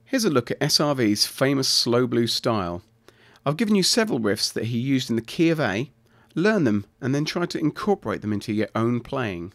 Here's a look at SRV's famous slow blues style. I've given you several riffs that he used in the key of A. Learn them and then try to incorporate them into your own playing.